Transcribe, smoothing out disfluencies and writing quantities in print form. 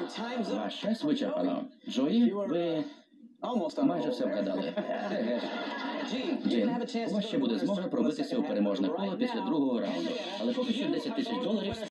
Ваш час вичерпано. Джої, ви майже все вгадали. Джин, у вас ще буде змога пробитися у переможне коло після другого раунду. Але поки що $10 000